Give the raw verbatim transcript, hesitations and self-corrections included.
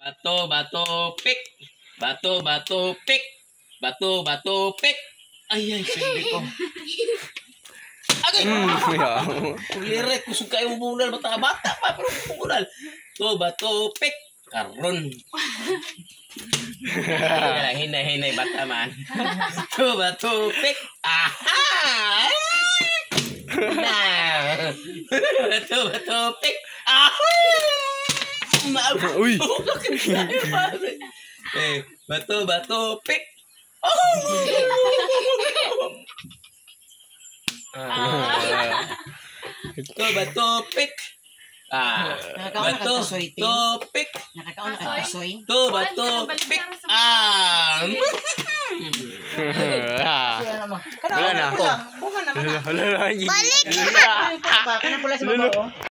Bato, bato, pick. Bato, bato, pick. Bato, bato, pick. Ay, ay, pwede ko. Agay! Kulire, kusog kayo bunal. Bata-bata pa, pero bunal. To, bato, pick. Karon. Hinay, hinay, hinay, bata man. To, bato, pick. Aha! Nah. Bato, bato, pick. Aha! Uy! Eh, bato, bato, pick. Oh! Ah. Bato, bato, pick. Ah, bato, to, pick. Nakakaon na kasoy. To, bato, pick. Ah. Wala na. Bukan naman. Wala na. Balik! Kana pula sa baba.